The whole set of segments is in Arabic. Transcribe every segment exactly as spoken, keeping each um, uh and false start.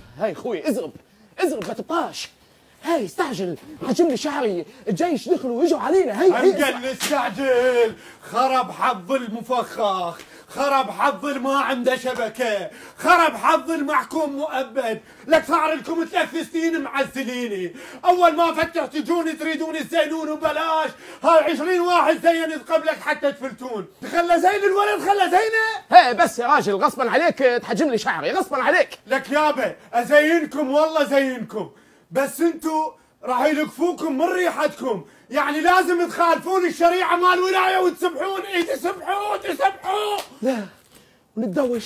هاي خوي ازرب ازرب ما تبقاش. هاي استعجل حجم لي شعري، الجيش دخلوا ويجوا علينا. هاي هاي انقل استعجل. خرب حظ المفخخ، خرب حظ ما عنده شبكه، خرب حظ المحكوم مؤبد. لك صار لكم ثلاث سنين معزليني، اول ما فتح تجوني تريدون تزينون وبلاش. هاي عشرين واحد زينت قبلك حتى تفلتون. خلى زين الولد خلى زينه. هاي بس يا راجل غصبا عليك تحجم لي شعري غصبا عليك. لك يابا ازينكم والله زينكم، بس انتو راح يلقفوكم من ريحتكم. يعني لازم تخالفون الشريعه مال الولايه وتسبحون. اي تسبحوا تسبحوا. لا ونتدوش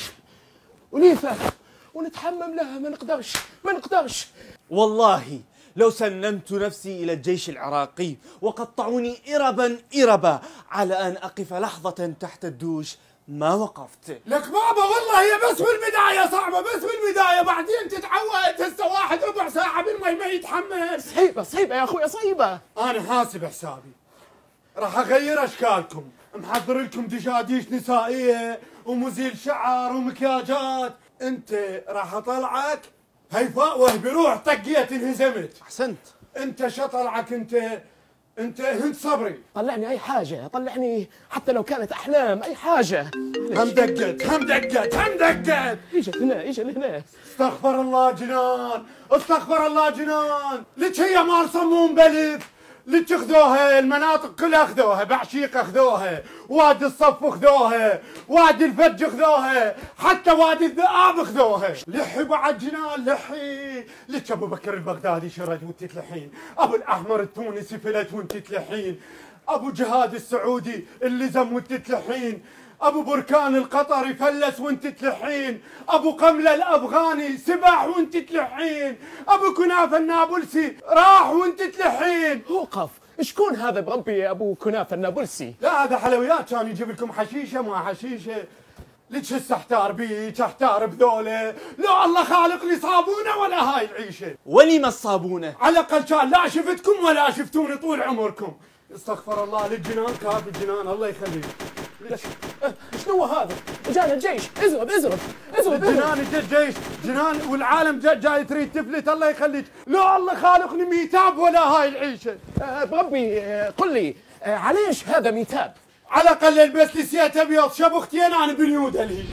ونيفا ونتحمم لها ما نقدرش ما نقدرش. والله لو سلمت نفسي إلى الجيش العراقي وقطعوني إربا إربا على أن أقف لحظة تحت الدوش ما وقفت. لك بابا والله هي بس بالبداية صعبة، بس بالبداية، بعدين تتعود. هسه واحد ربع ساعة بالمي ما يتحمل. صعيبة صعيبة يا اخويا صعيبة. أنا حاسب حسابي، راح أغير أشكالكم، محضر لكم دشاديش نسائية ومزيل شعر ومكياجات. أنت راح أطلعك هيفاء وهبي روح طقية انهزمت. أحسنت. أنت شو طلعك أنت؟ أنت هند صبري. طلعني أي حاجة، طلعني حتى لو كانت أحلام أي حاجة. هم دقت هم دقت هم دقت. اجت هنا اجت لهنا. استغفر الله جنان، استغفر الله جنان. لك هي مال صمون بلد، لك اخذوها المناطق كلها اخذوها، بعشيق اخذوها، وادي الصف اخذوها، وادي الفج اخذوها، حتى وادي الذئاب اخذوها. لحي بعد جنان لحي. لك ابو بكر البغدادي شرد وانت تلحين، ابو الاحمر التونسي فلت وانت تلحين، ابو جهاد السعودي اللي زم وانت تلحين، ابو بركان القطري فلس وانت تلحين، ابو قمله الافغاني سبح وانت تلحين، ابو كنافه النابلسي راح وانت تلحين. اوقف، شكون هذا بربي يا ابو كنافه النابلسي؟ لا هذا حلويات، كان يجيب لكم حشيشه ما حشيشه. ليش هسه احتار بيك احتار بذوله؟ لا الله خالق لي صابونه ولا هاي العيشه. ولم الصابونه؟ على الاقل كان لا شفتكم ولا شفتوني طول عمركم. استغفر الله للجنان كافي الجنان الله يخليك. شنو هذا؟ جانا الجيش، ازرب ازرب ازرب. جنان اجى الجيش، جنان والعالم جاي, جاي تريد تفلت الله يخليك. لا الله خالقني ميتاب ولا هاي العيشه. أه بربي أه قل لي أه عليش هذا ميتاب؟ على الاقل البس لي سيات ابيض شب اختين انا بنيود هالهي.